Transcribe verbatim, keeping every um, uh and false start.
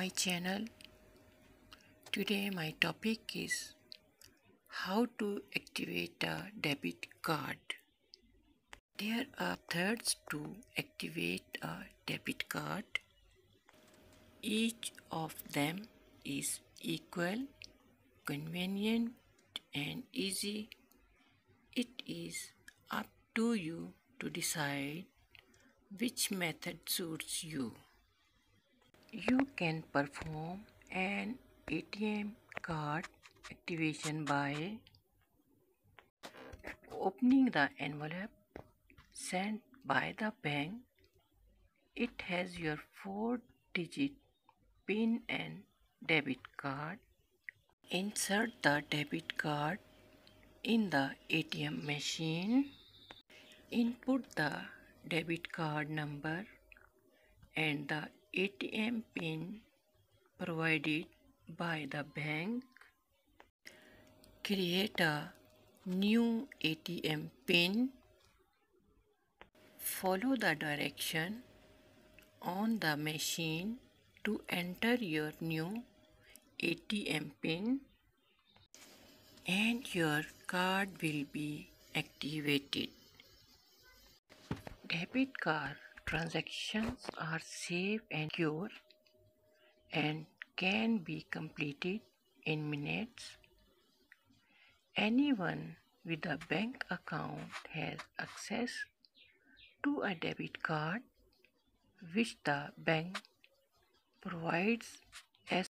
my channel. Today my topic is how to activate a debit card. There are methods to activate a debit card. Each of them is equal, convenient and easy. It is up to you to decide which method suits you. You can perform an A T M card activation by opening the envelope sent by the bank. It has your four-digit PIN and debit card. Insert the debit card in the A T M machine. Input the debit card number and the A T M PIN provided by the bank. Create a new A T M PIN. Follow the direction on the machine to enter your new A T M PIN and your card will be activated. Debit card transactions are safe and secure and can be completed in minutes. Anyone with a bank account has access to a debit card which the bank provides as